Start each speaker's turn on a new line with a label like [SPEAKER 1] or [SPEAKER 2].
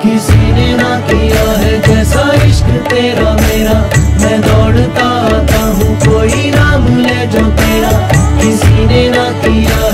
[SPEAKER 1] किसी ने ना किया है जैसा इश्क तेरा मेरा। मैं दौड़ता आता हूँ कोई नाम ले जो तेरा, किसी ने ना किया